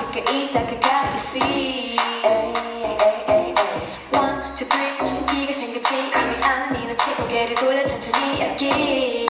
가까이 다가가 있지. One, two, three. 웃기게 생겼지 이미 아는 이 눈치 고개를 돌려 천천히 여기